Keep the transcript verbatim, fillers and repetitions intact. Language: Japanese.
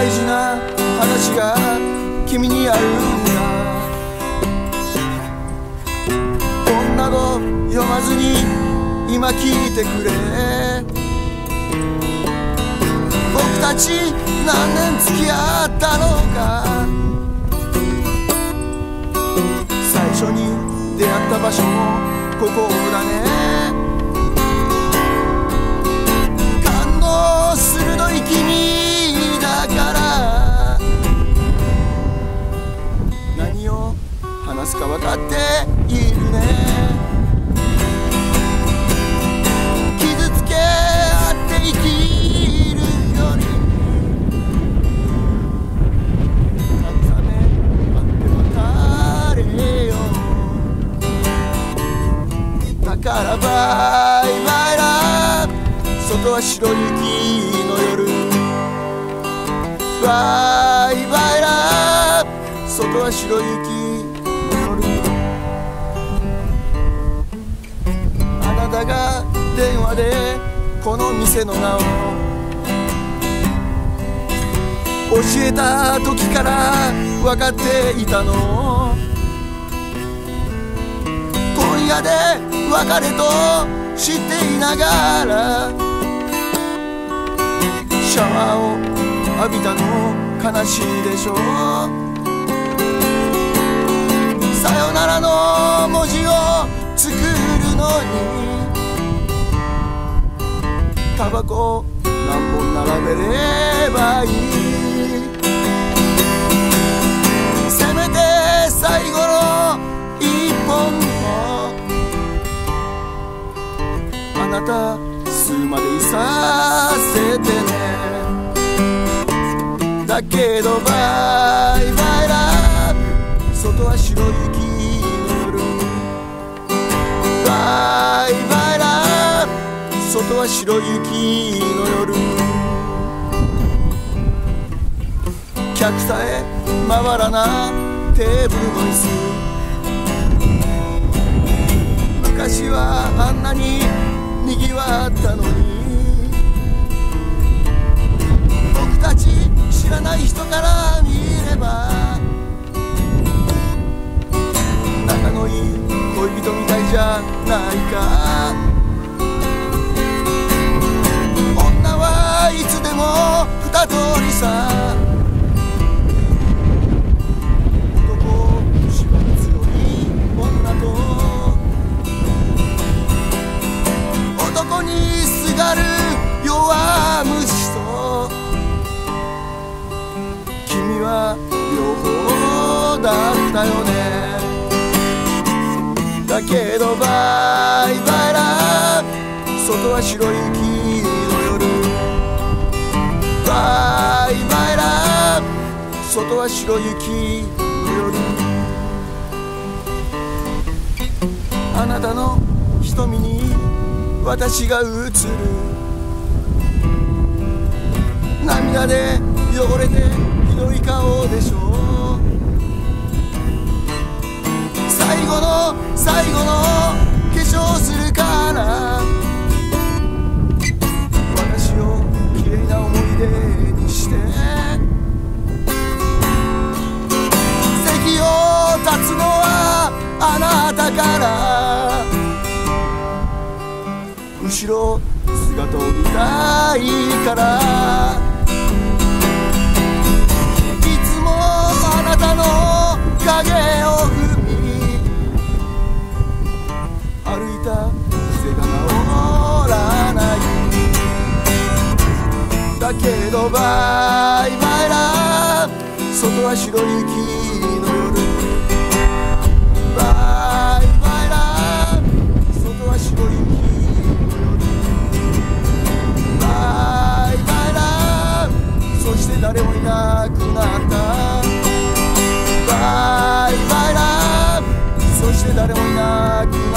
大事な話が君にあるんだ。こんなの読まずに今聞いてくれ。僕たち何年付き合ったのか。最初に出会った場所もここだね。感の鋭い君だから何を話すか分かっているね。傷つけ合って生きるより慰め合って別れよう。だからバイバイラブ。外は白雪の夜。バイバイラブ。外は白雪の夜。あなたが電話でこの店の名を教えた時から分かっていたの。今夜で別れと知っていながらシャワーを浴びたの悲しいでしょう。さよならの文字を作るのにタバコ何本並べればいい。せめて最後の一本もあなた吸うまでいさせてね。だけどバイバイラブ。外は白雪の夜。バイバイラブ。外は白雪の夜。客さえまばらなテーブルの椅子。昔はあんなににぎわったのに僕たち知らない人から見れば仲のいい恋人みたいじゃないか。女はいつでも二通りさ。男を縛る強い女と男にすがる弱虫と君は両方だったよね。だけどバイバイラブ。外は白雪の夜。バイバイラブ。外は白雪の夜。あなたの瞳に私が映る。涙で汚れてひどい顔でしょう。最後の最後の化粧するから私をきれいな思い出にして席を立つのはあなたから。後ろ姿を見たいからいつもあなたの影を踏み歩いた癖が治らない。だけどバイバイラブ。外は白雪の夜。バイバイラブ。外は白雪。そして誰もいなくなった。バイバイラブ。そして誰もいなくなった。